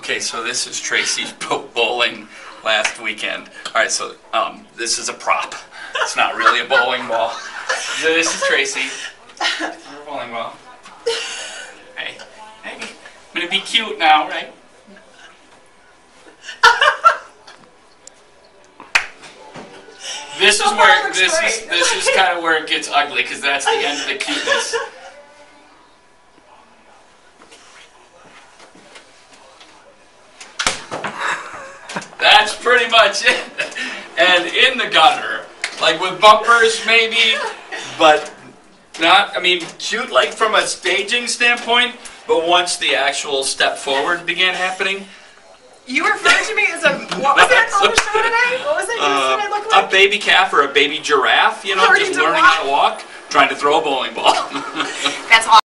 Okay, so this is Tracy's bowling last weekend. All right, so this is a prop. It's not really a bowling ball. So this is Tracy. Her bowling ball. Hey, I'm gonna be cute now, right? This is where this is kind of where it gets ugly, because that's the end of the cuteness. That's pretty much it. And in the gutter, like with bumpers maybe, but not, I mean, shoot like from a staging standpoint, but once the actual step forward began happening. You referred to me as a, what was that on the show today? What was it? What did I look like? A baby calf or a baby giraffe, you know, just learning how to walk, trying to throw a bowling ball. That's awesome.